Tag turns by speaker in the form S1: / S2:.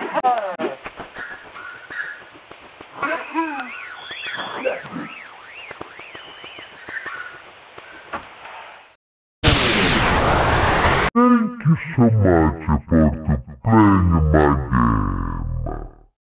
S1: Thank you so much for to playing my game.